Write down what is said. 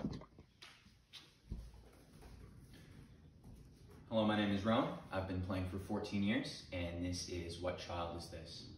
Hello, my name is Roan. I've been playing for 14 years, and this is What Child Is This?